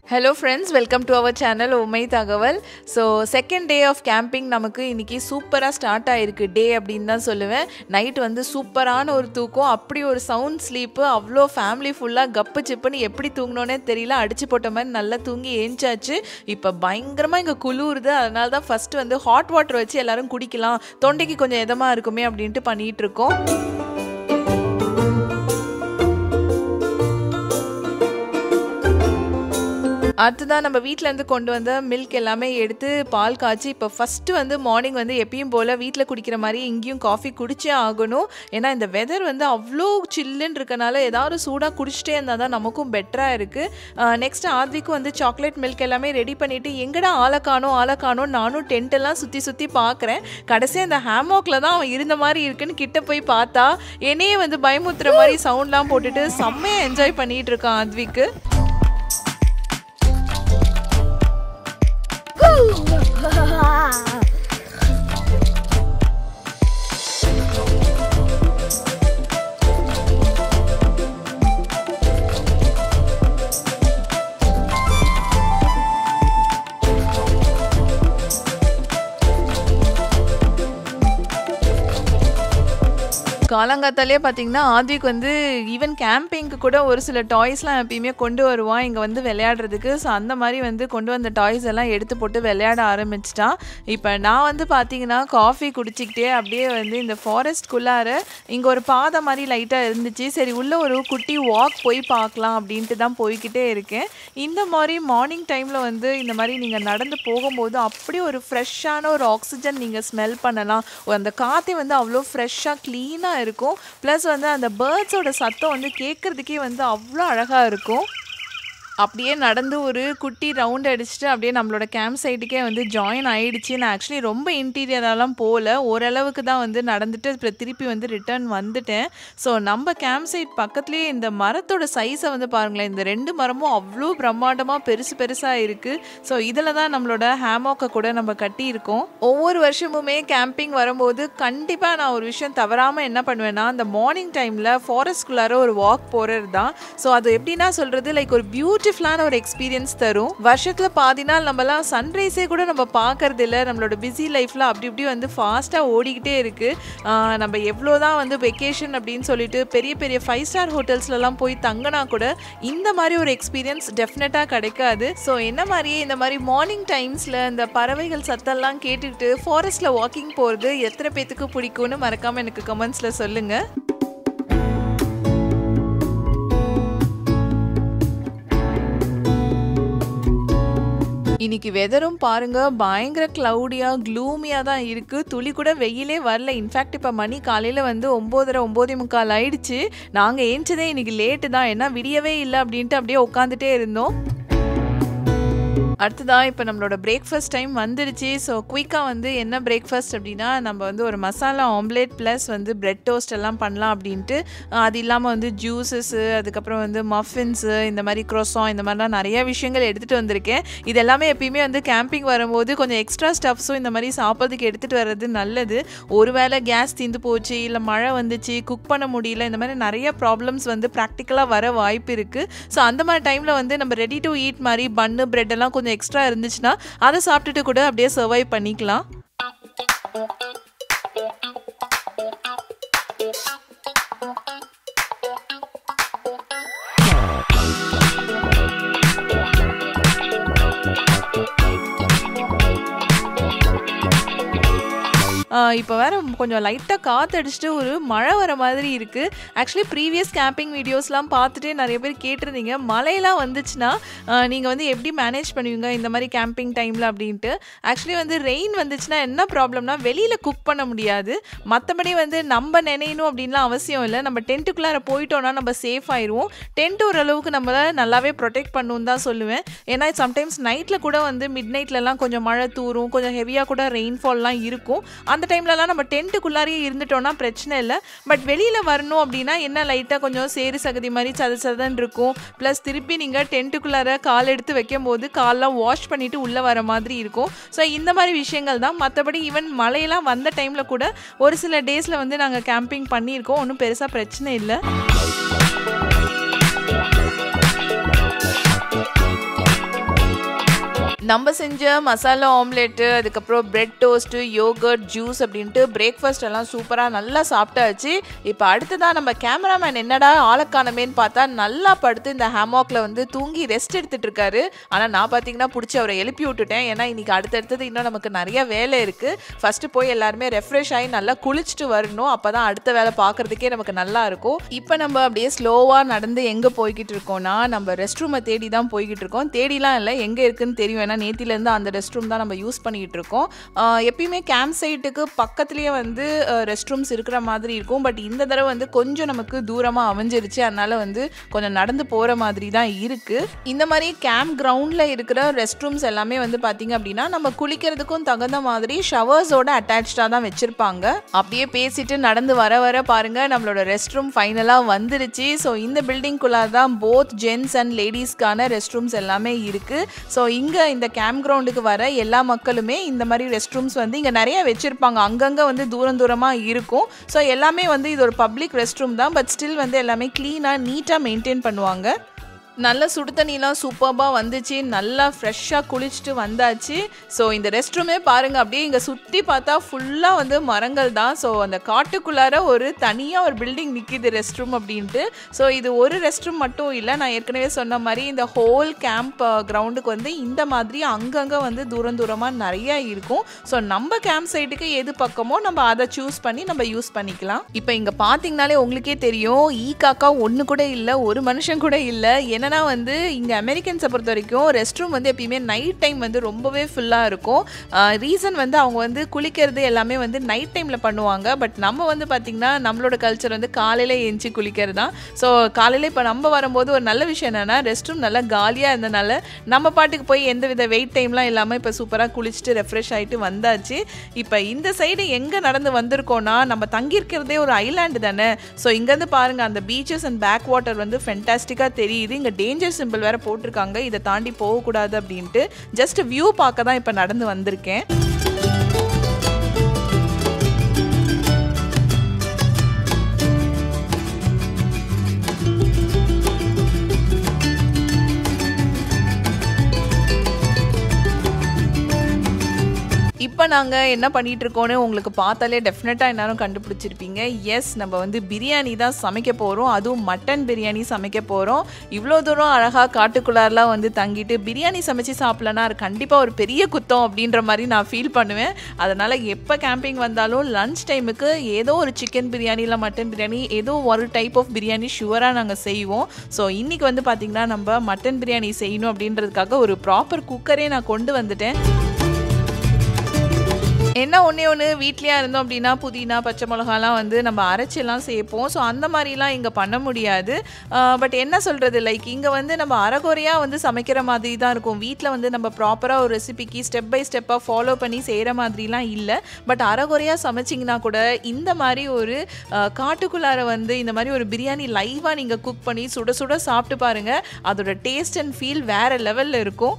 Hello friends, welcome to our channel Omai Thagaval. So second day of camping நமக்கு இன்னைக்கு சூப்பரா start ஆயிருக்கு டே அப்படினு தான் சொல்லுவேன். நைட் வந்து சூப்பரான ஒரு தூக்கம், அப்படி ஒரு சவுண்ட் ஸ்லீப், அவ்ளோ ஃபேமிலி ஃபுல்லா கப்பு சிப்புன்னு எப்படி தூங்கணும்னே தெரியல, அடிச்சு போட்ட மாதிரி நல்லா தூங்கி ஏஞ்சாச்சு. இப்போ பயங்கரமா இங்க குளிருது, அதனால தான் ஃபர்ஸ்ட் வந்து ஹாட் வாட்டர் வச்சு எல்லாரும் குடிக்கலாம், தொண்டைக்கு கொஞ்சம் இதமா இருக்குமே அப்படின்ட்டு பண்ணிட்டு இருக்கோம். அடுத்ததான் நம்ம வீட்டிலேருந்து கொண்டு வந்த மில்க் எல்லாமே எடுத்து பால் காய்ச்சி இப்போ ஃபஸ்ட்டு வந்து மார்னிங் வந்து எப்பயும் போல் வீட்டில் குடிக்கிற மாதிரி இங்கேயும் காஃபி குடிச்சே ஆகணும். ஏன்னா இந்த வெதர் வந்து அவ்வளோ சில்லுன்னு இருக்கனால ஏதாவது சூடாக குடிச்சிட்டே இருந்தால் தான் நமக்கும் பெட்டராக இருக்குது. நெக்ஸ்ட் ஆத்விக்கும் வந்து சாக்லேட் மில்க் எல்லாமே ரெடி பண்ணிவிட்டு எங்கடா ஆளை காணோம் நானும் டென்ட்டெல்லாம் சுற்றி பார்க்குறேன். கடைசியாக இந்த ஹேமாக்கில் தான் அவன் இருந்த மாதிரி இருக்குன்னு கிட்ட போய் பார்த்தா என்னையே வந்து பயமுத்துற மாதிரி சவுண்ட்லாம் போட்டுட்டு செம்மையாக என்ஜாய் பண்ணிகிட்டு இருக்கான் ஆத்விக்கு. காலங்காத்தாலே பார்த்தீங்கன்னா ஆத்விக் வந்து ஈவன் கேம்பிங்க்கு கூட ஒரு சில டாய்ஸ்லாம் எப்பயுமே கொண்டு வருவான் இங்கே வந்து விளையாடுறதுக்கு. ஸோ அந்த மாதிரி வந்து கொண்டு வந்த டாய்ஸ் எல்லாம் எடுத்து போட்டு விளையாட ஆரம்பிச்சிட்டான். இப்போ நான் வந்து பார்த்தீங்கன்னா காஃபி குடிச்சிக்கிட்டே அப்படியே வந்து இந்த ஃபாரஸ்ட்குள்ளார இங்கே ஒரு பாதை மாதிரி லைட்டாக இருந்துச்சு, சரி உள்ளே ஒரு குட்டி வாக் போய் பார்க்கலாம் அப்படின்ட்டு தான் போய்கிட்டே இருக்கேன். இந்த மாதிரி மார்னிங் டைமில் வந்து இந்த மாதிரி நீங்கள் நடந்து போகும்போது அப்படி ஒரு ஃப்ரெஷ்ஷான ஒரு ஆக்சிஜன் நீங்கள் ஸ்மெல் பண்ணலாம். அந்த காற்றே வந்து அவ்வளோ ஃப்ரெஷ்ஷாக க்ளீனாக இருக்கும். ப்ளஸ் வந்து அந்த பேர்ட்ஸோட சத்தம் வந்து கேட்குறதுக்கே வந்து அவ்வளோ அழகாக இருக்கும். அப்படியே நடந்து ஒரு குட்டி ரவுண்ட் அடிச்சுட்டு அப்படியே நம்மளோட கேம்ப் சைட்டுக்கே வந்து ஜாயின் ஆகிடுச்சு. நான் ஆக்சுவலி ரொம்ப இன்டீரியரெலாம் போகல, ஓரளவுக்கு தான் வந்து நடந்துட்டு அப்புறம் திருப்பி வந்து ரிட்டர்ன் வந்துட்டேன். ஸோ நம்ம கேம்ப் சைட் பக்கத்துலேயே இந்த மரத்தோட சைஸை வந்து பாருங்களேன், இந்த 2 மரமும் அவ்வளோ பிரம்மாண்டமாக பெருசாக இருக்குது. ஸோ இதில் தான் நம்மளோட ஹேமாக்கை கூட நம்ம கட்டியிருக்கோம். ஒவ்வொரு வருஷமுமே கேம்பிங் வரும்போது கண்டிப்பாக நான் ஒரு விஷயம் தவறாமல் என்ன பண்ணுவேன்னா, அந்த மார்னிங் டைமில் ஃபாரஸ்ட்குள்ளார ஒரு வாக் போகிறது தான். ஸோ அது எப்படின்னா சொல்கிறது, லைக் ஒரு பியூட்டிஃபுல்லான ஒரு எக்ஸ்பீரியன்ஸ் தரும். வருஷத்தில் பாதி நாள் நம்மலாம் சன்ரைஸே கூட நம்ம பார்க்கறது இல்லை, நம்மளோட பிஸி லைஃப்பில் அப்படி இப்படி வந்து ஃபாஸ்ட்டாக ஓடிக்கிட்டே இருக்குது. நம்ம எவ்வளோதான் வந்து வெக்கேஷன் அப்படின்னு சொல்லிட்டு பெரிய பெரிய 5 ஸ்டார் ஹோட்டல்ஸ்லாம் போய் தங்கினா கூட இந்த மாதிரி ஒரு எக்ஸ்பீரியன்ஸ் டெஃபினட்டாக கிடைக்காது. ஸோ என்ன மாதிரியே இந்த மாதிரி மார்னிங் டைம்ஸில் இந்த பறவைகள் சத்தெல்லாம் கேட்டுக்கிட்டு ஃபாரஸ்ட்டில் வாக்கிங் போகிறது எத்தனை பேத்துக்கு பிடிக்கும்னு மறக்காமல் எனக்கு கமெண்ட்ஸில் சொல்லுங்கள். இன்னைக்கு வெதரும் பாருங்க பயங்கர கிளவுடியாக க்ளூமியாக தான் இருக்குது, துளி கூட வெயிலே வரல. இன்ஃபேக்ட் இப்போ மணி காலையில் வந்து 9:45 ஆயிடுச்சு. நாங்கள் ஏஞ்சதே இன்னைக்கு லேட்டு தான், ஏன்னா விடியவே இல்லை அப்படின்ட்டு அப்படியே உட்காந்துட்டே இருந்தோம். அடுத்ததான் இப்போ நம்மளோட பிரேக்ஃபாஸ்ட் டைம் வந்துடுச்சு. ஸோ குயிக்காக வந்து என்ன பிரேக்ஃபாஸ்ட் அப்படின்னா, நம்ம வந்து ஒரு மசாலா ஆம்லேட் ப்ளஸ் வந்து பிரெட் டோஸ்ட் எல்லாம் பண்ணலாம் அப்படின்ட்டு, அது இல்லாமல் வந்து ஜூஸஸ்ஸு, அதுக்கப்புறம் வந்து மஃபின்ஸு, இந்த மாதிரி க்ரோசான், இந்த மாதிரிலாம் நிறைய விஷயங்கள் எடுத்துகிட்டு வந்திருக்கேன். இது எல்லாமே எப்பயுமே வந்து கேம்பிங் வரும்போது கொஞ்சம் எக்ஸ்ட்ரா ஸ்டஃப்ஸும் இந்த மாதிரி சாப்பிட்றதுக்கு எடுத்துகிட்டு வர்றது நல்லது. ஒருவேளை கேஸ் தீர்ந்து போச்சு, இல்லை மழை வந்துச்சு, குக் பண்ண முடியல, இந்த மாதிரி நிறைய ப்ராப்ளம்ஸ் வந்து ப்ராக்டிக்கலாக வர வாய்ப்பு இருக்குது. ஸோ அந்த மாதிரி டைமில் வந்து நம்ம ரெடி டு ஈட் மாதிரி பன்னு பிரெட் எல்லாம் கொஞ்சம் எக்ஸ்ட்ரா இருந்துச்சுன்னா அதை சாப்பிட்டுட்டு கூட அப்படியே சர்வைவ் பண்ணிக்கலாம். இப்போ வேறு கொஞ்சம் லைட்டாக காற்றடிச்சிட்டு ஒரு மழை வர மாதிரி இருக்குது. ஆக்சுவலி ப்ரீவியஸ் கேம்பிங் வீடியோஸ்லாம் பார்த்துட்டு நிறைய பேர் கேட்டிருந்தீங்க, மழையெல்லாம் வந்துச்சுன்னா நீங்கள் வந்து எப்படி மேனேஜ் பண்ணுவீங்க இந்த மாதிரி கேம்பிங் டைமில் அப்படின்ட்டு. ஆக்சுவலி வந்து ரெயின் வந்துச்சுன்னா என்ன ப்ராப்ளம்னா, வெளியில் குக் பண்ண முடியாது. மற்றபடி வந்து நம்ம நினையணும் அப்படின்லாம் அவசியம் இல்லை. நம்ம டென்ட்டுக்குள்ளார போயிட்டோன்னா நம்ம சேஃப் ஆயிடுவோம். டென்ட் ஓரளவுக்கு நம்மளை நல்லாவே ப்ரொடெக்ட் பண்ணணுன்னு தான் சொல்லுவேன். ஏன்னா சம்டைம்ஸ் நைட்டில் கூட வந்து மிட் நைட்லலாம் கொஞ்சம் மழை தூரும், கொஞ்சம் ஹெவியாக கூட ரெயின்ஃபால்லாம் இருக்கும். அந்த டைம்லலாம் நம்ம டென்ட்டுக்குள்ளாரையே இருந்துட்டோம்னா பிரச்சனை இல்லை. பட் வெளியில் வரணும் அப்படின்னா என்ன லைட்டாக கொஞ்சம் சேறு சகதி மாதிரி சதன்னு இருக்கும். ப்ளஸ் திருப்பி நீங்கள் டென்ட்டுக்குள்ளார கால் எடுத்து வைக்கும் போது கால்லாம் வாஷ் பண்ணிவிட்டு உள்ளே வர மாதிரி இருக்கும். ஸோ இந்த மாதிரி விஷயங்கள் தான். மற்றபடி ஈவன் மழையெல்லாம் வந்த டைமில் கூட ஒரு சில டேஸில் வந்து நாங்கள் கேம்பிங் பண்ணியிருக்கோம், ஒன்றும் பெருசாக பிரச்சனை இல்லை. நம்ம செஞ்ச மசாலா ஆம்லெட்டு, அதுக்கப்புறம் பிரெட் டோஸ்ட்டு, யோகர்ட், ஜூஸ் அப்படின்ட்டு பிரேக்ஃபாஸ்ட் எல்லாம் சூப்பராக நல்லா சாப்பிட்டாச்சு. இப்போ அடுத்ததான் நம்ம கேமராமேன் என்னடா ஆளக்கானமேன்னு பார்த்தா நல்லா படுத்து இந்த ஹேமாக்ல வந்து தூங்கி ரெஸ்ட் எடுத்துட்டு இருக்காரு. ஆனால் நான் பார்த்தீங்கன்னா பிடிச்சி அவரை எழுப்பி விட்டுட்டேன். ஏன்னா இன்னைக்கு அடுத்தடுத்தது இன்னும் நமக்கு நிறைய வேலை இருக்குது. ஃபஸ்ட்டு போய் எல்லாருமே ரெஃப்ரெஷ் ஆகி நல்லா குளிச்சுட்டு வரணும். அப்போ தான் அடுத்த வேலை பார்க்குறதுக்கே நமக்கு நல்லா இருக்கும். இப்போ நம்ம அப்படியே ஸ்லோவாக நடந்து எங்கே போய்கிட்டு இருக்கோம்னா, நம்ம ரெஸ்ட் ரூமை தேடி தான் போய்கிட்டு இருக்கோம். தேடிலாம் இல்லை, எங்கே இருக்குன்னு தெரியும். ஏன்னா நேத்திலேருந்து அந்த ரெஸ்ட் ரூம் தான் நம்ம யூஸ் பண்ணிக்கிட்டு இருக்கோம். எப்பயுமே கேம்ப் சைட்டுக்கு பக்கத்துலேயே வந்து ரெஸ்ட் ரூம்ஸ் இருக்கிற மாதிரி இருக்கும். பட் இந்த தடவை வந்து கொஞ்சம் நமக்கு தூரமாக அமைஞ்சிருச்சு. அதனால வந்து கொஞ்சம் நடந்து போகிற மாதிரி தான் இருக்குது. இந்த மாதிரி கேம்ப் கிரவுண்டில் இருக்கிற ரெஸ்ட் ரூம்ஸ் எல்லாமே வந்து பார்த்திங்க அப்படின்னா நம்ம குளிக்கிறதுக்கும் தகுந்த மாதிரி ஷவர்ஸோட அட்டாச்சாக தான் வச்சுருப்பாங்க. அப்படியே பேசிட்டு நடந்து வர வர பாருங்கள் நம்மளோட ரெஸ்ட் ரூம் ஃபைனலாக வந்துருச்சு. ஸோ இந்த பில்டிங்குள்ளே தான் போத் ஜென்ஸ் அண்ட் லேடிஸ்க்கான ரெஸ்ட் ரூம்ஸ் எல்லாமே இருக்குது. ஸோ இங்கே இந்த கேம்ப் கிரவுண்டுக்கு வர எல்லா மக்களுமே இந்த மாதிரி ரெஸ்ட் ரூம்ஸ் வந்து இங்கே நிறைய வச்சுருப்பாங்க. அங்கங்கே வந்து தூரமாக இருக்கும். ஸோ எல்லாமே வந்து இது ஒரு பப்ளிக் ரெஸ்ட் ரூம் தான். பட் ஸ்டில் வந்து எல்லாமே க்ளீனாக நீட்டாக மெயின்டைன் பண்ணுவாங்க. நல்ல சுடு தண்ணிலாம் சூப்பராக வந்துச்சு. நல்லா ஃப்ரெஷ்ஷாக குளிச்சுட்டு வந்தாச்சு. ஸோ இந்த ரெஸ்ட் ரூமே பாருங்கள், அப்படியே இங்கே சுற்றி பார்த்தா ஃபுல்லாக வந்து மரங்கள் தான். ஸோ அந்த காட்டுக்குள்ளார ஒரு தனியாக ஒரு பில்டிங் நிற்கிது ரெஸ்ட் ரூம் அப்படின்ட்டு. ஸோ இது ஒரு ரெஸ்ட் ரூம் மட்டும் இல்லை, நான் ஏற்கனவே சொன்ன மாதிரி இந்த ஹோல் கேம்ப் கிரவுண்டுக்கு வந்து இந்த மாதிரி அங்கங்கே வந்து தூரமாக நிறையா இருக்கும். ஸோ நம்ம கேம்ப் சைட்டுக்கு எது பக்கமோ நம்ம அதை சூஸ் பண்ணி நம்ம யூஸ் பண்ணிக்கலாம். இப்போ இங்கே பார்த்தீங்கனாலே உங்களுக்கே தெரியும், காக்கா ஒன்று கூட இல்லை, ஒரு மனுஷன் கூட இல்லை. ஏன்னா வந்து இங்கே அமெரிக்கன்ஸை பொறுத்த வரைக்கும் ரெஸ்ட் ரூம் வந்து எப்பயுமே நைட் டைம் வந்து ரொம்பவே ஃபுல்லாக இருக்கும். ரீசன் வந்து அவங்க வந்து குளிக்கிறது எல்லாமே வந்து நைட் டைமில் பண்ணுவாங்க. பட் நம்ம வந்து பார்த்திங்கன்னா நம்மளோட கல்ச்சர் வந்து காலையில் எழுந்துச்சி குளிக்கிறது தான். ஸோ காலையில் இப்போ நம்ம வரும்போது ஒரு நல்ல விஷயம் என்னென்னா ரெஸ்ட் ரூம் நல்லா காலியாக இருந்தனால நம்ம பாட்டுக்கு போய் எந்த வித வெயிட் டைம்லாம் இல்லாமல் இப்போ சூப்பராக குளிச்சுட்டு ரெஃப்ரெஷ் ஆகிட்டு வந்தாச்சு. இப்போ இந்த சைடு எங்கே நடந்து வந்திருக்கோன்னா, நம்ம தங்கியிருக்கிறதே ஒரு ஐலாண்டு தானே. ஸோ இங்கேருந்து பாருங்கள் அந்த பீச்சஸ் அண்ட் பேக் வாட்டர் வந்து ஃபென்டாஸ்டிக்காக தெரியுது. இங்கே டேஞ்சர் சிம்பிள் வேற போட்டிருக்காங்க, இதை தாண்டி போகக்கூடாது அப்படின்ட்டு. ஜஸ்ட் வியூ பார்க்க தான் இப்போ நடந்து வந்திருக்கேன். இப்போ நாங்கள் என்ன பண்ணிகிட்ருக்கோன்னு உங்களுக்கு பார்த்தாலே டெஃபினட்டாக என்னாலும் கண்டுபிடிச்சிருப்பீங்க. எஸ், நம்ம வந்து பிரியாணி தான் சமைக்க போகிறோம். அதுவும் மட்டன் பிரியாணி சமைக்க போகிறோம். இவ்வளோ தூரம் அழகாக காட்டுக்குள்ளாரெலாம் வந்து தங்கிட்டு பிரியாணி சமைச்சு சாப்பிட்லன்னா அது கண்டிப்பாக ஒரு பெரிய குத்தம் அப்படின்ற மாதிரி நான் ஃபீல் பண்ணுவேன். அதனால் எப்போ கேம்பிங் வந்தாலும் லன்ச் டைமுக்கு ஏதோ ஒரு சிக்கன் பிரியாணி இல்லை மட்டன் பிரியாணி ஏதோ ஒரு டைப் ஆஃப் பிரியாணி ஷுவராக நாங்கள் செய்வோம். ஸோ இன்றைக்கி வந்து பார்த்திங்கன்னா நம்ம மட்டன் பிரியாணி செய்யணும் அப்படின்றதுக்காக ஒரு ப்ராப்பர் குக்கரே நான் கொண்டு வந்துட்டேன். என்ன ஒன்று வீட்லேயே இருந்தோம் அப்படின்னா புதினா பச்சை மிளகாலாம் வந்து நம்ம அரைச்செல்லாம் சேர்ப்போம். ஸோ அந்த மாதிரிலாம் இங்கே பண்ண முடியாது. பட் என்ன சொல்கிறது, லைக் இங்கே வந்து நம்ம அரைகுறையாக வந்து சமைக்கிற மாதிரி தான் இருக்கும். வீட்டில் வந்து நம்ம ப்ராப்பராக ஒரு ரெசிபிக்கு ஸ்டெப் பை ஸ்டெப்பாக ஃபாலோ பண்ணி செய்கிற மாதிரிலாம் இல்லை. பட் அரைகுறையாக சமைச்சிங்கன்னா கூட இந்த மாதிரி ஒரு காட்டுக்குள்ளார வந்து இந்த மாதிரி ஒரு பிரியாணி லைவாக நீங்கள் குக் பண்ணி சுட சுட சாப்பிட்டு பாருங்கள். அதோட டேஸ்ட் அண்ட் ஃபீல் வேறு லெவலில் இருக்கும்.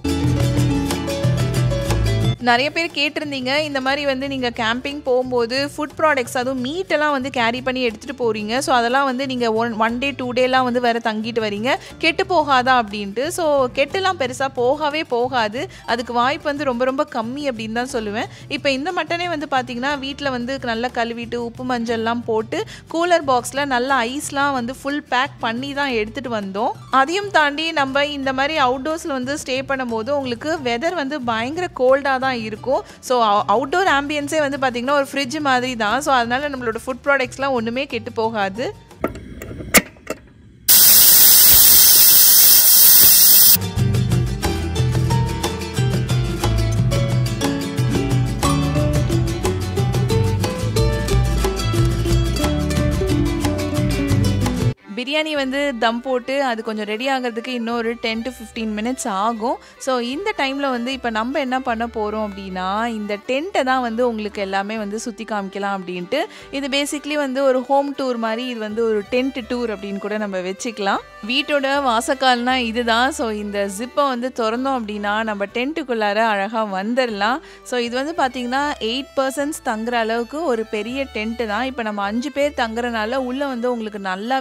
நிறைய பேர் கேட்டிருந்தீங்க, இந்த மாதிரி வந்து நீங்கள் கேம்பிங் போகும்போது ஃபுட் ப்ராடக்ட்ஸ் அதுவும் மீட்டெல்லாம் வந்து கேரி பண்ணி எடுத்துகிட்டு போகிறீங்க. ஸோ அதெல்லாம் வந்து நீங்கள் ஒன் டே 2 டேலாம் வந்து வேறு தங்கிட்டு வரீங்க, கெட்டு போகாதா அப்படின்ட்டு. ஸோ கெட்டுலாம் பெருசாக போகாது. அதுக்கு வாய்ப்பு வந்து ரொம்ப ரொம்ப கம்மி அப்படின்னு தான் சொல்லுவேன். இப்போ இந்த மட்டனே வந்து பார்த்திங்கன்னா வீட்டில் வந்து நல்லா கழுவிட்டு உப்பு மஞ்சள்லாம் போட்டு கூலர் பாக்ஸில் நல்லா ஐஸ்லாம் வந்து ஃபுல் பேக் பண்ணி தான் எடுத்துகிட்டு வந்தோம். அதையும் தாண்டி நம்ம இந்த மாதிரி அவுட்டோர்ஸில் வந்து ஸ்டே பண்ணும்போது உங்களுக்கு வெதர் வந்து பயங்கர கோல்டாக தான் இருக்கும். ஸோ அவுட்டோர் ஆம்பியன்ஸே வந்து பார்த்திங்கன்னா ஒரு ஃப்ரிட்ஜ் மாதிரி தான். ஸோ அதனால் நம்மளோட ஃபுட் ப்ராடக்ட்ஸ்லாம் ஒன்றுமே கெட்டு போகாது. பிரியாணி வந்து தம் போட்டு அது கொஞ்சம் ரெடி ஆகிறதுக்கு இன்னொரு 10 to 15 மினிட்ஸ் ஆகும். ஸோ இந்த டைமில் வந்து இப்போ நம்ம என்ன பண்ண போகிறோம் அப்படின்னா, இந்த டென்ட்டை தான் வந்து உங்களுக்கு எல்லாமே வந்து சுற்றி காமிக்கலாம் அப்படின்ட்டு. இது பேசிக்லி வந்து ஒரு ஹோம் டூர் மாதிரி, இது வந்து ஒரு டென்ட் டூர் அப்படின்னு கூட நம்ம வச்சுக்கலாம். வீட்டோட வாசக்கால்னா இதுதான். ஸோ இந்த ஜிப்பை வந்து திறந்தோம் அப்படின்னா நம்ம டென்ட்டுக்குள்ளார அழகாக வந்துடலாம். ஸோ இது வந்து பார்த்திங்கன்னா 8 persons தங்குற அளவுக்கு ஒரு பெரிய டென்ட்டு தான். இப்போ நம்ம 5 பேர் தங்குறனால உள்ளே வந்து உங்களுக்கு நல்லாவே ஸ்பேஷியஸ்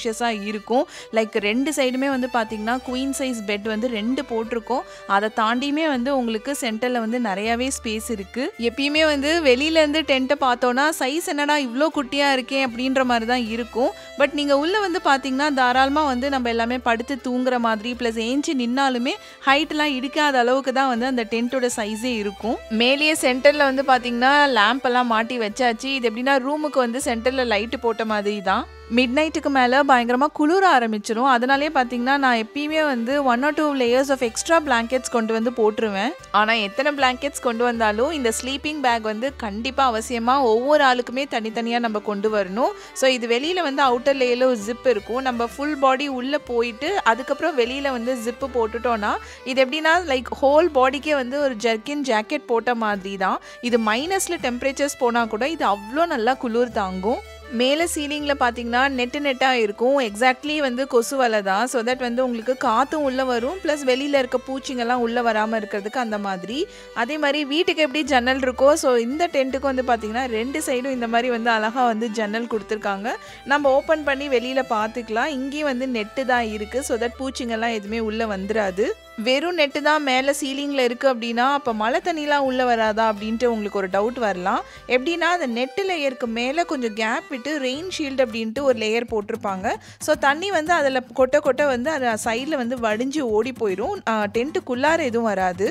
ஸ்பேஷியஸா இருக்கும். லைக் 2 சைடுமே வந்து பாத்தீங்கன்னா குயின் சைஸ் பெட் வந்து 2 போட்டிருக்கோம். அதை தாண்டியுமே வந்து உங்களுக்கு சென்டர்ல வந்து நிறையவே ஸ்பேஸ் இருக்கு. எப்பயுமே வந்து வெளியில இருந்து டென்ட்டை பார்த்தோம்னா சைஸ் என்னடா இவ்வளோ குட்டியா இருக்கே அப்படின்ற மாதிரி தான் இருக்கும். பட் நீங்க உள்ள வந்து பாத்தீங்கன்னா தாராளமா வந்து நம்ம எல்லாமே படுத்து தூங்குற மாதிரி பிளஸ் ஏஞ்சி நின்னாலுமே ஹைட்லாம் இடிக்காத அளவுக்கு தான் வந்து அந்த டென்ட்டோட சைஸே இருக்கும். மேலேயே சென்டர்ல வந்து பாத்தீங்கன்னா லேம்ப் எல்லாம் மாட்டி வச்சாச்சு. இது எப்படின்னா ரூமுக்கு வந்து சென்டர்ல லைட் போட்ட மாதிரி தான். மிட் நைட்டுக்கு மேலே பயங்கரமாக குளிர ஆரம்பிச்சிடும். அதனாலே பார்த்தீங்கன்னா நான் எப்பயுமே வந்து 1 or 2 layers of extra blankets கொண்டு வந்து போட்டுருவேன். ஆனால் எத்தனை பிளாங்கெட்ஸ் கொண்டு வந்தாலும் இந்த ஸ்லீப்பிங் பேக் வந்து கண்டிப்பாக அவசியமாக ஒவ்வொரு ஆளுக்குமே தனித்தனியாக நம்ம கொண்டு வரணும். ஸோ இது வெளியில் வந்து அவுட்டர் லேயரில் ஒரு ஜிப் இருக்கும். நம்ம ஃபுல் பாடி உள்ளே போயிட்டு அதுக்கப்புறம் வெளியில் வந்து ஜிப்பு போட்டுட்டோன்னா இது எப்படின்னா லைக் ஹோல் பாடிக்கே வந்து ஒரு ஜர்க்கின் ஜாக்கெட் போட்ட மாதிரி தான். இது மைனஸில் டெம்பரேச்சர்ஸ் போனால் கூட இது அவ்வளோ நல்லா குளிர் தாங்கும். மேலே சீலிங்கில் பார்த்தீங்கன்னா நெட்டாக இருக்கும். எக்ஸாக்ட்லி வந்து கொசு வலை தான். ஸோ தட் வந்து உங்களுக்கு காற்றும் உள்ளே வரும் ப்ளஸ் வெளியில் இருக்க பூச்சிங்கெல்லாம் உள்ளே வராமல் இருக்கிறதுக்கு அந்த மாதிரி. அதே மாதிரி வீட்டுக்கு எப்படி ஜன்னல் இருக்கோ ஸோ இந்த டென்ட்டுக்கு வந்து பார்த்தீங்கன்னா 2 சைடும் இந்த மாதிரி வந்து அழகாக வந்து ஜன்னல் கொடுத்துருக்காங்க. நம்ம ஓப்பன் பண்ணி வெளியில் பார்த்துக்கலாம். இங்கேயும் வந்து நெட்டு தான் இருக்குது. ஸோ தட் பூச்சிங்கெல்லாம் எதுவுமே உள்ளே வந்துடாது. வெறும் நெட்டு தான் மேலே சீலிங்கில் இருக்குது அப்படின்னா அப்போ மழை தண்ணிலாம் உள்ளே வராதா அப்படின்ட்டு உங்களுக்கு ஒரு டவுட் வரலாம். எப்படின்னா அந்த நெட்டு லேயருக்கு மேலே கொஞ்சம் கேப் விட்டு ரெயின் ஷீல்டு அப்படின்ட்டு ஒரு லேயர் போட்டிருப்பாங்க. ஸோ தண்ணி வந்து அதில் கொட்ட கொட்ட வந்து அது சைடில் வந்து வடிஞ்சு ஓடி போயிடும். டென்ட்டுக்குள்ளார எதுவும் வராது.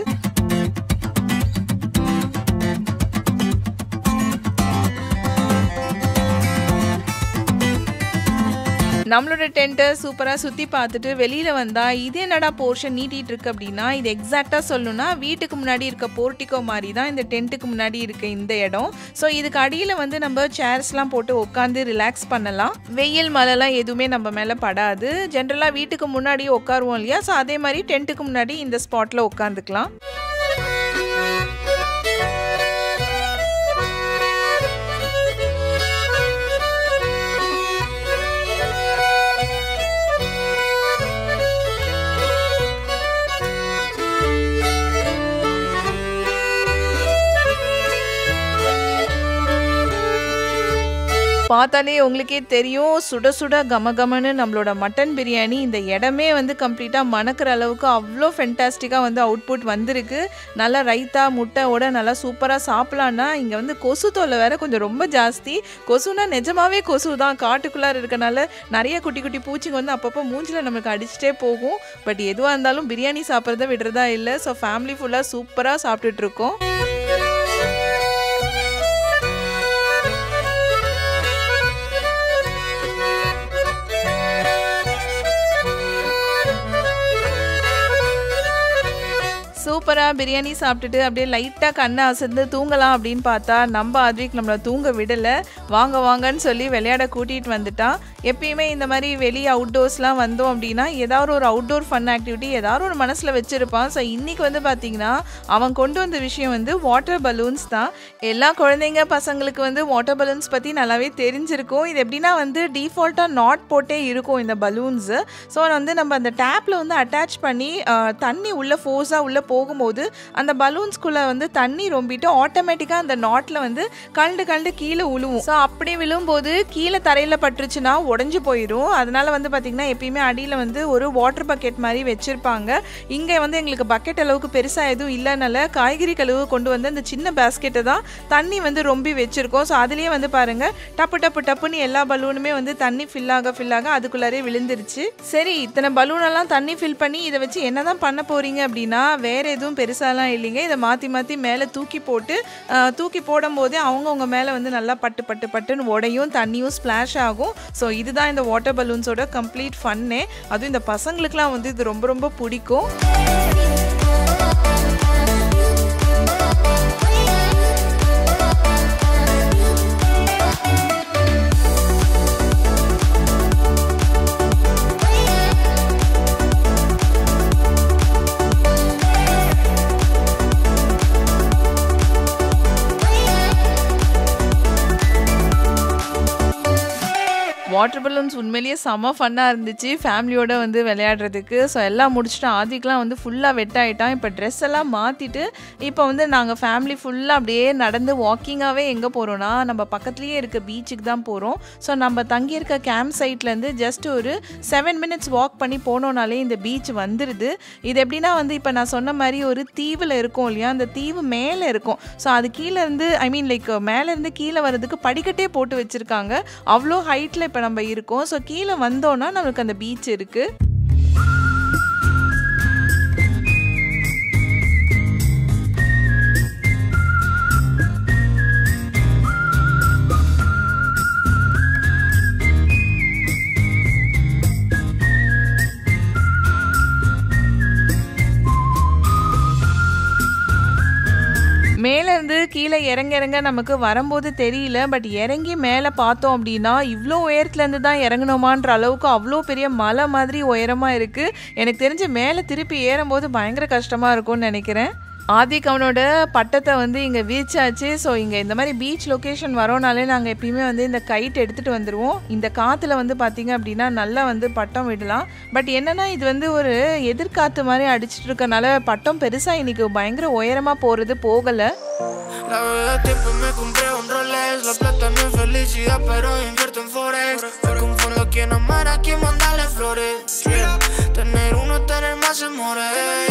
நம்மளோட டென்ட்டை சூப்பராக சுற்றி பார்த்துட்டு வெளியில் வந்தால் இது என்னடா போர்ஷன் நீட்டிகிட்டு இருக்கு அப்படின்னா இது எக்ஸாக்டாக சொல்லணும்னா வீட்டுக்கு முன்னாடி இருக்க போர்ட்டிகோ மாதிரி தான் இந்த டென்ட்டுக்கு முன்னாடி இருக்க இந்த இடம். ஸோ இதுக்கு அடியில் வந்து நம்ம சேர்ஸ்லாம் போட்டு உட்காந்து ரிலாக்ஸ் பண்ணலாம். வெயில் மழைலாம் எதுவுமே நம்ம மேலே படாது. ஜென்ரலாக வீட்டுக்கு முன்னாடி உட்காருவோம் இல்லையா, ஸோ அதே மாதிரி டென்ட்டுக்கு முன்னாடி இந்த ஸ்பாட்டில் உட்காந்துக்கலாம். பார்த்தாலே உங்களுக்கே தெரியும் சுட சுட கமகமன்னு நம்மளோட மட்டன் பிரியாணி. இந்த இடமே வந்து கம்ப்ளீட்டாக மணக்கிற அளவுக்கு அவ்வளோ ஃபென்டாஸ்டிக்காக வந்து அவுட்புட் வந்திருக்கு. நல்லா ரைத்தா முட்டையோட நல்லா சூப்பராக சாப்பிட்லான்னா இங்கே வந்து கொசு தொல்லை வேறு கொஞ்சம் ரொம்ப ஜாஸ்தி. கொசுனா நிஜமாவே கொசு தான். காட்டுக்குள்ளார இருக்கனால நிறைய குட்டி குட்டி பூச்சிங்க வந்து அப்பப்போ மூஞ்சில் நம்மளுக்கு அடிச்சுட்டே போகும். பட் எதுவாக இருந்தாலும் பிரியாணி சாப்பிட்றத விடுறதா இல்லை. ஸோ ஃபேமிலி ஃபுல்லாக சூப்பராக சாப்பிட்டுட்ருக்கோம். சூப்பராக பிரியாணி சாப்பிட்டுட்டு அப்படியே லைட்டாக கண்ணை அசந்து தூங்கலாம் அப்படின்னு பார்த்தா நம்ம ஆத்விக் நம்மளை தூங்க விடலை. வாங்க வாங்கன்னு சொல்லி விளையாட கூட்டிகிட்டு வந்துட்டான். எப்பயுமே இந்த மாதிரி வெளியே அவுட்டோர்ஸ்லாம் வந்தோம் அப்படின்னா ஏதாவது ஒரு அவுட்டோர் ஃபன் ஆக்டிவிட்டி ஏதாவது ஒரு மனசில் வச்சுருப்பான். ஸோ இன்றைக்கி வந்து பார்த்திங்கன்னா அவன் கொண்டு வந்த விஷயம் வந்து வாட்டர் பலூன்ஸ் தான். எல்லா குழந்தைங்க பசங்களுக்கு வந்து வாட்டர் பலூன்ஸ் பற்றி நல்லாவே தெரிஞ்சிருக்கும். இது எப்படின்னா வந்து டிஃபால்ட்டாக நாட் போட்டே இருக்கும் இந்த பலூன்ஸு. ஸோ வந்து நம்ம அந்த டேப்பில் வந்து அட்டாச் பண்ணி தண்ணி உள்ளே ஃபோர்ஸாக உள்ளே போகும்போது அந்த பலூன்ஸ்குள்ளே வந்து தண்ணி ரொம்பிட்டு ஆட்டோமேட்டிக்காக அந்த நாட்டில் வந்து கலண்டு கீழே விழுவும். ஸோ அப்படி விழும்போது கீழே தரையில் பட்டுருச்சுன்னா உடஞ்சி போயிடும். அதனால வந்து பார்த்திங்கன்னா எப்பயுமே அடியில் வந்து ஒரு வாட்டர் பக்கெட் மாதிரி வச்சுருப்பாங்க. இங்கே வந்து எங்களுக்கு பக்கெட் அளவுக்கு பெருசாக எதுவும் இல்லைனால காய்கறி கழுவு கொண்டு வந்து அந்த சின்ன பேஸ்கெட்டை தான் தண்ணி வந்து ரொம்பி வச்சுருக்கோம். ஸோ அதுலேயே வந்து பாருங்கள் டப்பு டப்பு டப்புன்னு எல்லா பலூனுமே வந்து தண்ணி ஃபில் ஆக அதுக்குள்ளாரே விழுந்துருச்சு. சரி இத்தனை பலூனெல்லாம் தண்ணி ஃபில் பண்ணி இதை வச்சு என்ன தான் பண்ண போகிறீங்க அப்படின்னா வேறு எதுவும் பெருசாலாம் இல்லைங்க. இதை மாற்றி மேலே தூக்கி போடும் போதே அவங்கவுங்க மேலே வந்து நல்லா பட்டுன்னு உடையும் தண்ணியும் ஸ்ப்ளாஷ் ஆகும். ஸோ இதுதான் இந்த வாட்டர் பலூன்ஸோட கம்ப்ளீட் ஃபன்னே. அதுவும் இந்த பசங்களுக்குலாம் வந்து இது ரொம்ப ரொம்ப பிடிக்கும். வாட்டர் பலூன்ஸ் உண்மையிலேயே செம ஃபன்னாக இருந்துச்சு ஃபேமிலியோட வந்து விளையாடுறதுக்கு. ஸோ எல்லாம் முடிச்சுட்டு ஆதிக்கெலாம் வந்து ஃபுல்லாக வெட் ஆகிட்டான். இப்போ ட்ரெஸ் எல்லாம் மாற்றிட்டு இப்போ வந்து நாங்கள் ஃபேமிலி ஃபுல்லாக அப்படியே நடந்து வாக்கிங்காகவே எங்கே போகிறோன்னா நம்ம பக்கத்துலேயே இருக்க பீச்சுக்கு தான் போகிறோம். ஸோ நம்ம தங்கியிருக்க கேம்ப் சைட்லேருந்து ஜஸ்ட் ஒரு 7 minutes வாக் பண்ணி போனோனாலே இந்த பீச் வந்துடுது. இது எப்படின்னா வந்து இப்போ நான் சொன்ன மாதிரி ஒரு தீவில் இருக்கும் இல்லையா, அந்த தீவு மேலே இருக்கும். ஸோ அது கீழேருந்து லைக் மேலேருந்து கீழே வர்றதுக்கு படிக்கட்டே போட்டு வச்சுருக்காங்க. அவ்வளோ ஹைட்டில் இப்போ நம்ம இருக்கோம். ஸோ கீழே வந்தோன்னா நம்மளுக்கு அந்த பீச் இருக்குது. மேலேருந்து கீழே இறங்க நமக்கு வரும்போது தெரியல. பட் இறங்கி மேலே பார்த்தோம் அப்படின்னா இவ்வளோ உயரத்துலேருந்து தான் இறங்கணுமான்ற அளவுக்கு அவ்வளோ பெரிய மலை மாதிரி உயரமாக இருக்குது. எனக்கு தெரிஞ்சு மேலே திருப்பி ஏறும்போது பயங்கர கஷ்டமாக இருக்கும்னு நினைக்கிறேன். ஆதிக் அவனோட பட்டத்தை வந்து இங்கே வீச்சாச்சு. ஸோ இங்கே இந்த மாதிரி பீச் லொக்கேஷன் வரோனாலே நாங்கள் எப்பயுமே வந்து இந்த கைட் எடுத்துகிட்டு வந்துடுவோம். இந்த காற்றுல வந்து பார்த்திங்க அப்படின்னா நல்லா வந்து பட்டம் விடலாம். பட் என்னென்னா இது வந்து ஒரு எதிர்காற்று மாதிரி அடிச்சிட்டு இருக்கனால பட்டம் பெருசாக இன்றைக்கி பயங்கர உயரமாக போகிறது போகலை. La verdad tiempo me compré un Rolex, la plata no es felicidad pero invierto en Forex. Me confundo quien amar a quien mandarle flores. Tener uno, tener más amores.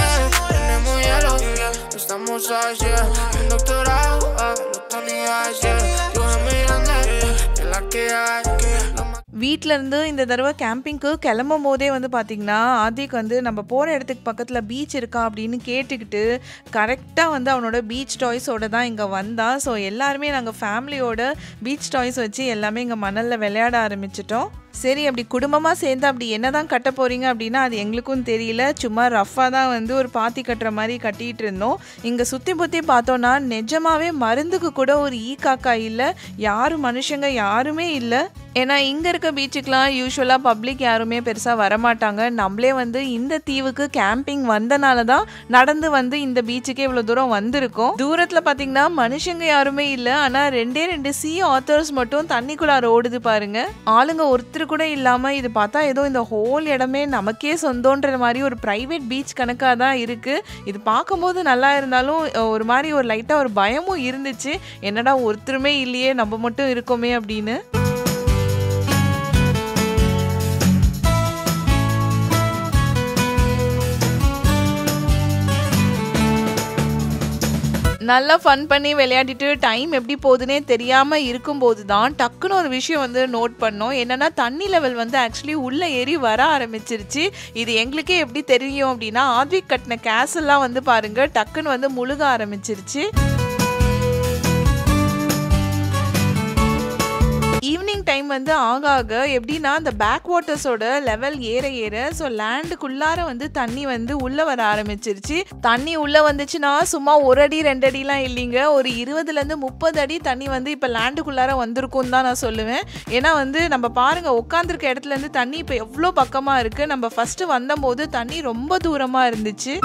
Tenemos hielo, estamos allá. En doctorado, los Tony H. Yo me grande, que la que hay. வீட்டிலேருந்து இந்த தடவை கேம்பிங்க்கு கிளம்பும் போதே வந்து பார்த்திங்கன்னா ஆதிக் வந்து நம்ம போகிற இடத்துக்கு பக்கத்தில் பீச் இருக்கா அப்படின்னு கேட்டுக்கிட்டு கரெக்டாக வந்து அவனோட பீச் டாய்ஸோடு தான் இங்கே வந்தான். ஸோ எல்லாருமே நாங்கள் ஃபேமிலியோட பீச் டாய்ஸ் வச்சு எல்லாமே இங்கே மணலில் விளையாட ஆரம்பிச்சிட்டோம். சரி, அப்படி குடும்பமாக சேர்ந்து அப்படி என்ன தான் கட்ட போகிறீங்க அப்படின்னா அது எங்களுக்கும் தெரியல. சும்மா ரஃப்பாக தான் வந்து ஒரு பாத்தி கட்டுற மாதிரி கட்டிகிட்டு இருந்தோம். இங்கே சுற்றி புற்றி பார்த்தோன்னா நிஜமாகவே மருந்துக்கு கூட ஒரு காக்கா இல்லை, யாரும் மனுஷங்க யாருமே இல்லை. ஏன்னா இங்கே இருக்க பீச்சுக்கெலாம் யூஸ்வலாக பப்ளிக் யாருமே பெருசாக வரமாட்டாங்க. நம்மளே வந்து இந்த தீவுக்கு கேம்பிங் வந்தனால தான் நடந்து வந்து இந்த பீச்சுக்கே இவ்வளோ தூரம் வந்திருக்கோம். தூரத்தில் பார்த்தீங்கன்னா மனுஷங்க யாருமே இல்லை, ஆனால் 2 சீ ஆத்தர்ஸ் மட்டும் தண்ணிக்குள்ளார ஓடுது பாருங்க. ஆளுங்க ஒருத்தர் கூட இல்லாமல் இது பார்த்தா ஏதோ இந்த ஹோல் இடமே நமக்கே சொந்தன்ற மாதிரி ஒரு ப்ரைவேட் பீச் கணக்காக தான் இருக்குது. இது பார்க்கும்போது நல்லா இருந்தாலும் ஒரு மாதிரி ஒரு லைட்டாக ஒரு பயமும் இருந்துச்சு. என்னடா ஒருத்தருமே இல்லையே, நம்ம மட்டும் இருக்கோமே அப்படின்னு. நல்லா ஃபன் பண்ணி விளையாடிட்டு டைம் எப்படி போகுதுன்னே தெரியாமல் இருக்கும்போது தான் டக்குன்னு ஒரு விஷயம் வந்து நோட் பண்ணோம். என்னென்னா தண்ணி லெவல் வந்து ஆக்சுவலி உள்ளே ஏறி வர ஆரம்பிச்சிருச்சு. இது எங்களுக்கே எப்படி தெரியும் அப்படின்னா ஆத்விக் கட்டின கேசல்லாம் வந்து பாருங்கள் டக்குன்னு வந்து முழுக ஆரம்பிச்சிருச்சு. ஈவினிங் டைம் வந்து ஆக எப்படின்னா அந்த பேக் வாட்டர்ஸோட லெவல் ஏற ஸோ லேண்டுக்குள்ளார வந்து தண்ணி வந்து உள்ளே வர ஆரம்பிச்சிருச்சு. தண்ணி உள்ளே வந்துச்சுன்னா சும்மா 1 அடி 2 அடிலாம் இல்லைங்க, ஒரு 20 to 30 அடி தண்ணி வந்து இப்போ லேண்டுக்குள்ளார வந்திருக்கும் தான் நான் சொல்லுவேன். ஏன்னா வந்து நம்ம பாருங்கள் உட்காந்துருக்க இடத்துலேருந்து தண்ணி இப்போ எவ்வளோ பக்கமாக இருக்குது. நம்ம ஃபஸ்ட்டு வந்தபோது தண்ணி ரொம்ப தூரமாக இருந்துச்சு.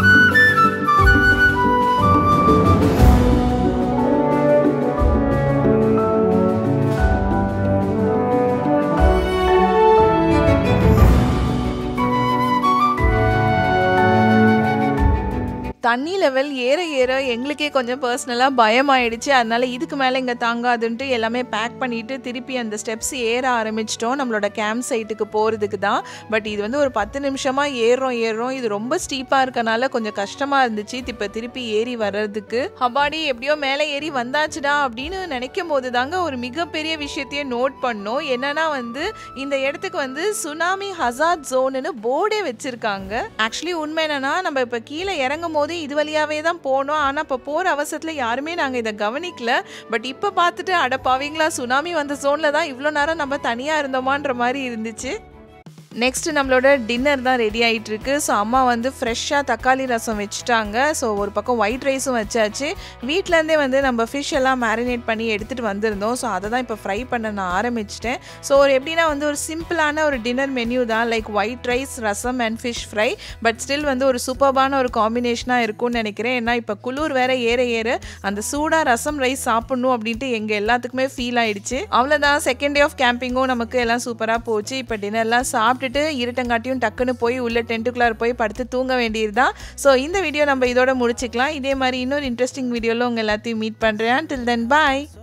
தண்ணி லெவல் ஏற எங்களுக்கே கொஞ்சம் பர்சனலாக பயமாயிடுச்சு. அதனால இதுக்கு மேலே இங்கே தாங்காதுன்ட்டு எல்லாமே பேக் பண்ணிவிட்டு திருப்பி அந்த ஸ்டெப்ஸ் ஏற ஆரம்பிச்சிட்டோம் நம்மளோட கேம்ப் சைட்டுக்கு போகிறதுக்கு தான். பட் இது வந்து ஒரு 10 நிமிஷமாக ஏறுறோம். இது ரொம்ப ஸ்டீப்பாக இருக்கனால கொஞ்சம் கஷ்டமாக இருந்துச்சு இப்போ திருப்பி ஏறி வர்றதுக்கு. அப்பாடி எப்படியோ மேலே ஏறி வந்தாச்சுடா அப்படின்னு நினைக்கும் போது தாங்க ஒரு மிகப்பெரிய விஷயத்தையே நோட் பண்ணோம். என்னன்னா வந்து இந்த இடத்துக்கு வந்து சுனாமி ஹசார்ட் ஜோனுன்னு போர்டே வச்சுருக்காங்க. ஆக்சுவலி உண்மை என்னன்னா நம்ம இப்போ கீழே இறங்கும் போது இது வழியாவே தான் போனோம். ஆனால் இப்போ போகிற அவசரத்தில் யாருமே நாங்கள் இதை கவனிக்கல. பட் இப்போ பார்த்துட்டு அடப்பாவீங்களா சுனாமி வந்த ஜோனில் தான் இவ்வளோ நேரம் நம்ம தனியாக இருந்தோமான்ற மாதிரி இருந்துச்சு. நெக்ஸ்ட் நம்மளோட டின்னர் தான் ரெடி ஆகிட்டு இருக்கு. ஸோ அம்மா வந்து ஃப்ரெஷ்ஷாக தக்காளி ரசம் வச்சுட்டாங்க. ஸோ ஒரு பக்கம் ஒயிட் ரைஸும் வச்சாச்சு. வீட்டிலேருந்தே வந்து நம்ம ஃபிஷ் எல்லாம் மேரினேட் பண்ணி எடுத்துகிட்டு வந்திருந்தோம். ஸோ அதை தான் இப்போ ஃப்ரை பண்ண நான் ஆரம்பிச்சிட்டேன். ஸோ ஒரு எப்படின்னா வந்து ஒரு சிம்பிளான ஒரு டின்னர் மெனு தான், like white rice, rasam and fish fry. But still வந்து ஒரு சூப்பர்பான ஒரு காம்பினேஷனாக இருக்கும்னு நினைக்கிறேன். ஏன்னா இப்போ குளிர் வேற ஏற ஏற அந்த சூடாக ரசம் ரைஸ் சாப்பிட்ணும் அப்படின்ட்டு எங்கள் எல்லாத்துக்குமே ஃபீல் ஆயிடுச்சு. அவ்வளோதான், செகண்ட் டே ஆஃப் கேம்பிங்கும் நமக்கு எல்லாம் சூப்பராக போச்சு. இப்போ டின்னர்லாம் சாப்பிட்டுட்டு இருட்டங்காட்டியும் டக்குன்னு போய் உள்ள டென்ட்டுக்குள்ளார போய் படுத்து தூங்க வேண்டியது தான். ஸோ இந்த வீடியோ நம்ம இதோட முடிச்சுக்கலாம். இதே மாதிரி இன்னொரு இன்ட்ரெஸ்டிங் வீடியோவில் உங்கள் எல்லாத்தையும் மீட் பண்ணுறேன். Till then, bye.